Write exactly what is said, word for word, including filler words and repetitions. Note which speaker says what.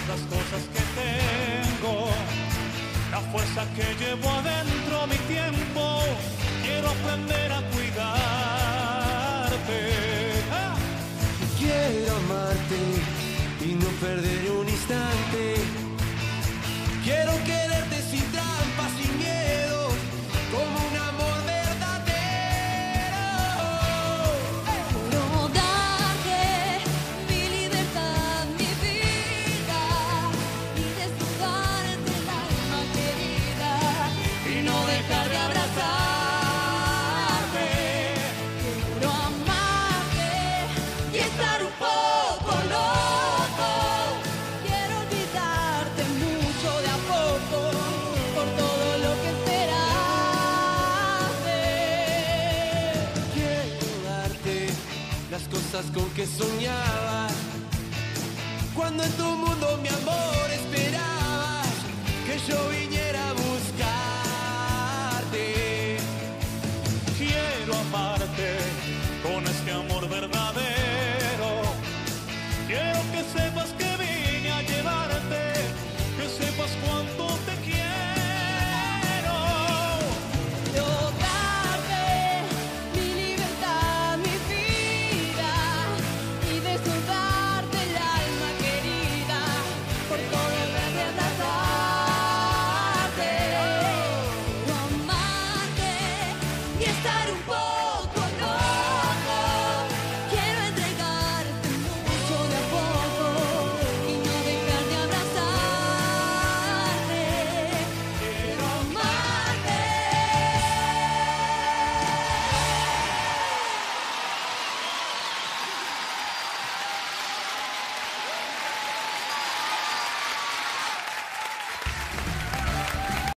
Speaker 1: las cosas que tengo, la fuerza que llevo adentro, mi tiempo. Quiero aprender a cuidarte. ¡Ah!
Speaker 2: Quiero amarte y no perder un instante. Quiero quererte sin trampas, sin miedo, como un amor verdadero.
Speaker 3: Quiero darte mi libertad, mi vida, y desnudarte el alma querida, y no dejar de abrazarte. Quiero amarte y estar un poco loco. Quiero olvidarte mucho de a poco por todo lo que esperaste.
Speaker 2: Quiero darte las cosas con que soñaba, cuando en tu mundo, mi amor, esperabas que yo viniera.